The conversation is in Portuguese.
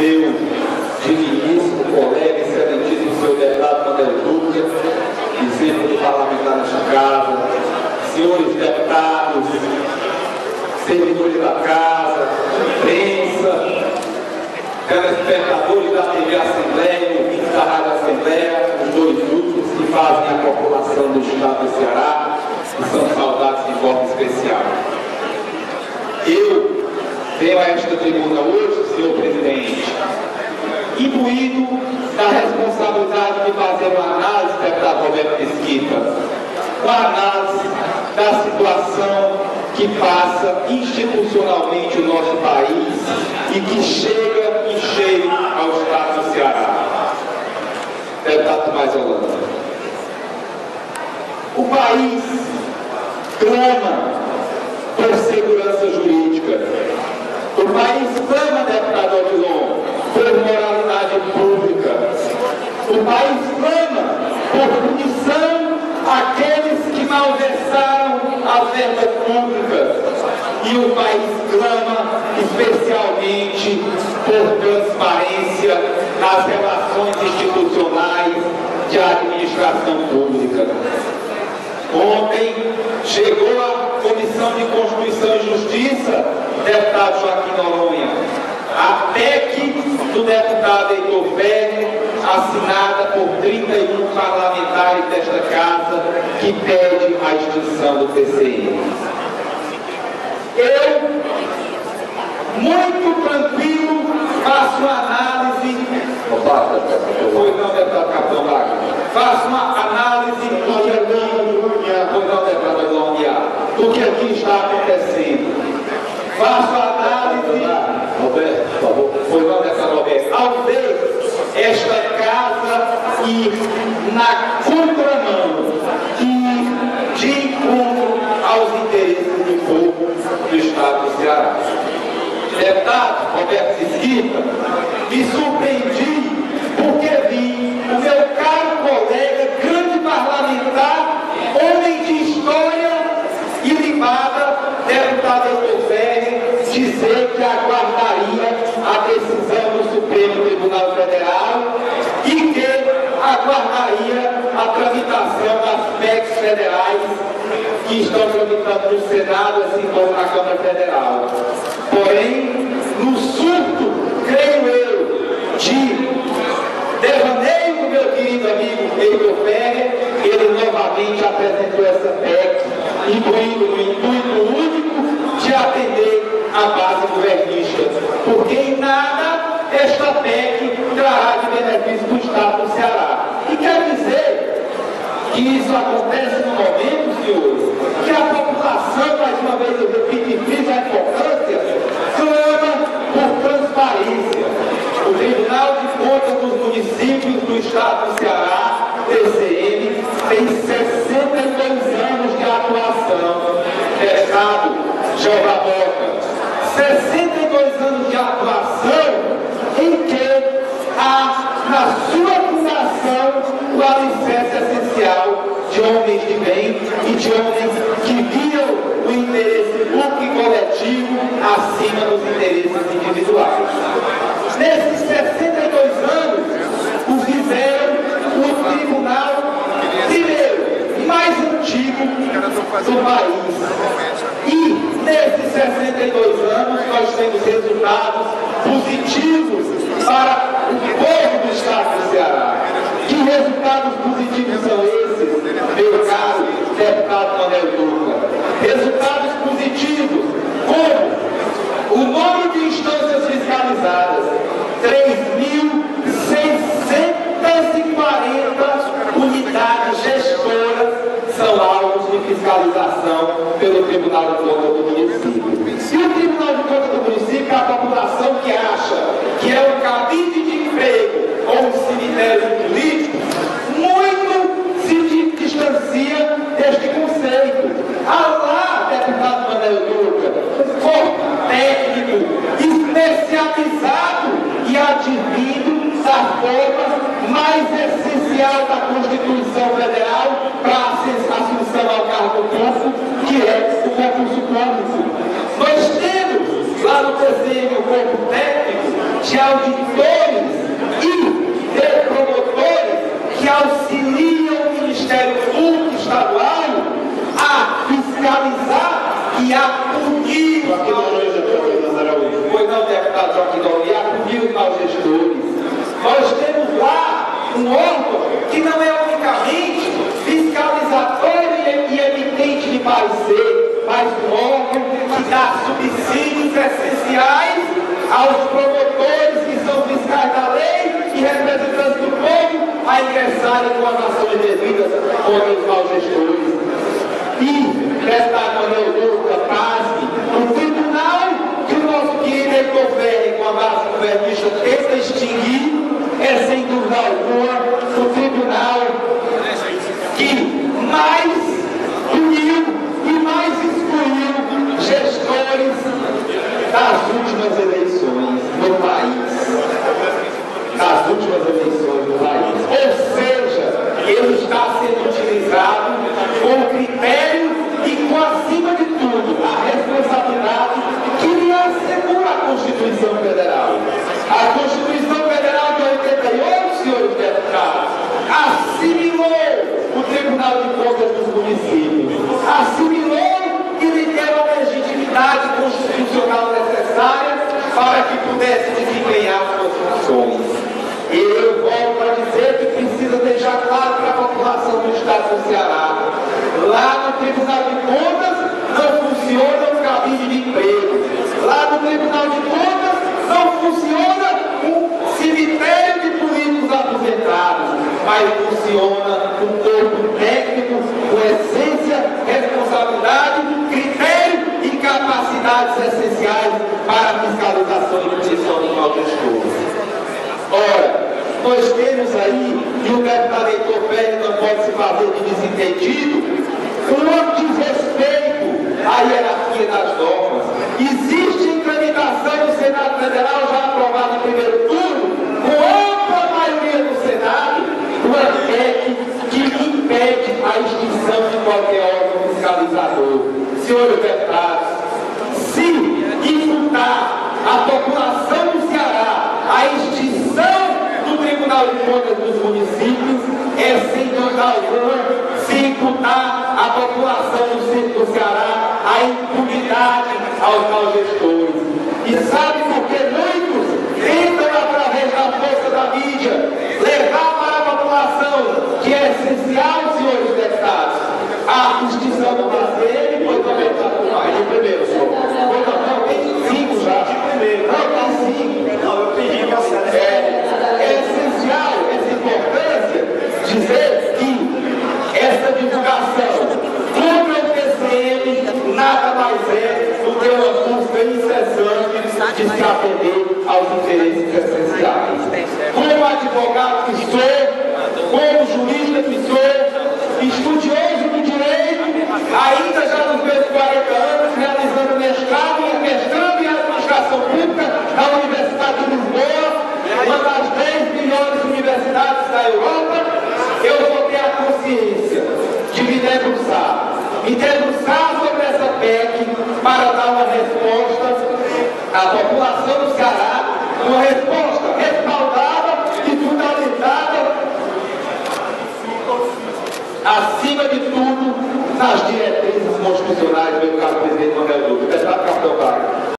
meu digníssimo colega, excelentíssimo senhor deputado Manuel Dutra, exemplo de parlamentar nesta casa, senhores deputados, servidores da casa, imprensa, telespectadores da TV Assembleia, ouvintes da Rádio Assembleia, os dois grupos que fazem a população do estado do Ceará, que são saudados de forma especial. Eu venho a esta tribuna hoje, senhor presidente, imbuído da responsabilidade de fazer uma análise, deputado Roberto Mesquita, uma análise da situação que passa institucionalmente o nosso país e que chega em cheio ao estado do Ceará. Deputado Tomás Holanda, o país clama por segurança jurídica. O país clama, deputado Odilon, por moralidade pública. O país clama por punição àqueles que malversaram as verbas públicas. E o país clama especialmente por transparência nas relações institucionais de administração pública. Ontem chegou a Comissão de Constituição e Justiça, deputado Joaquim Noronha, a PEC do deputado Heitor Ferrer, assinada por 31 parlamentares desta casa, que pede a extinção do TCM. Eu, muito tranquilo, faço uma análise. Pois não, deputado Capitão Wagner. Faço uma análise do que aqui está acontecendo. Faço a análise. Roberto, por favor. Pois não, deputado Roberto. Ao ver esta casa ir na contramão, ir de encontro aos interesses do povo do estado do Ceará. Deputado Roberto Mesquita, me surpreendi porque vi o meu caro colega, grande parlamentar, homem de história ilibada, deputado Heitor Ferrer, dizer que aguardaria a decisão do Supremo Tribunal Federal e que aguardaria a tramitação das PECs federais que estão tramitando no Senado, assim como na Câmara Federal. Porém, no surto, creio eu, de devaneio do meu querido amigo Heitor Ferrer, ele novamente apresentou essa PEC, incluindo o intuito único de atender a base governista, porque em nada esta PEC trará de benefício para o estado do Ceará. E quer dizer que isso acontece no momento, senhores, que a população, mais uma vez eu repito e friso a importância, clama por transparência. O Tribunal de Contas dos Municípios do estado do Ceará, TCM, tem 62 anos de atuação. Deputado Jeová Boca, 62 anos de atuação em que há na sua fundação o alicerce essencial de homens de bem e de homens que viam o interesse público e coletivo acima dos interesses individuais. Nesses 62 anos, o fizeram o tribunal, primeiro, mais antigo do país. E nesses 62 anos, nós temos resultados positivos para o povo do estado do Ceará. Que resultados positivos são esses, meu caro deputado Manuel Dutra? Resultados positivos, como o número de instâncias fiscalizadas, 3.640 unidades gestoras são alvos de fiscalização pelo Tribunal de Contas do município. E o Tribunal de Contas do município é a população que acha que é um cabide de emprego ou um cemitério político, muito se distancia deste conceito. Lá, deputado Manuel Dutra, corpo técnico, especializado e advindo da forma mais essencial da Constituição Federal para a assunção ao cargo público, que é o concurso público. Nós temos lá no TCM o corpo técnico de auditor maus gestores. Nós temos lá um órgão que não é unicamente fiscalizatório e emitente de parecer, mas um órgão que dá subsídios essenciais aos promotores que são fiscais da lei e representantes do povo a ingressarem com as ações devidas contra os maus gestores. E, deputado Manuel Dutra, pasme, o tribunal que o nosso querido Heitor Ferrer, com a base governista, tenta extinguir, é sem dúvida alguma o tribunal que mais puniu e mais excluiu gestores das últimas eleições no país. Das últimas eleições no país. Ou seja, ele está sendo utilizado com o critério e com, acima de tudo, a responsabilidade que lhe assegura a Constituição Federal. A Constituição Federal de 88, senhores deputados, assimilou o Tribunal de Contas dos municípios, assimilou e lhe deu a legitimidade constitucional necessária para que pudesse desempenhar suas funções. E eu volto a dizer que precisa deixar claro para a população do Estado do Ceará: lá no Tribunal de Contas não funciona o cabide de emprego, lá no Tribunal de Contas não funciona o cemitério de políticos aposentados, mas funciona um corpo técnico com essência, responsabilidade, critério e capacidades essenciais para a fiscalização e punição dos maus gestores. Ora, nós temos aí, e o deputado Heitor Ferrer não pode se fazer de desentendido, um desrespeito à hierarquia das normas. Existe em tramitação no Senado Federal, já aprovado em primeiro turno, com ampla maioria do Senado, uma PEC que impede a extinção de qualquer órgão fiscalizador. Senhores deputados, se imputar à população do Ceará a extinção do Tribunal de Contas dos municípios, é sem dúvida alguma se imputar à população do Ceará a impunidade aos maus gestores. E sabe por que muitos tentam, através da força da mídia, levar para a população que é essencial, senhores deputados, a extinção do PACM? Foi comentado por mais. De primeiro, senhor. Não, tem 5 já. De primeiro. Não, tem 5. Não, eu pedi para você. É essencial, essa importância, dizer que essa divulgação contra o PCM nada mais é do que uma busca incessante de se atender aos interesses essenciais. Como advogado que sou, como jurista que sou, estudioso do direito, ainda já nos meus 40 anos, realizando mestrado e administração pública na Universidade de Lisboa, uma das 10 melhores universidades da Europa, eu vou ter a consciência de me debruçar sobre essa PEC para dar uma resposta à população do Ceará, uma resposta respaldada e fundamentada, acima de tudo, nas diretrizes constitucionais do meu caro presidente Manuel Dutra.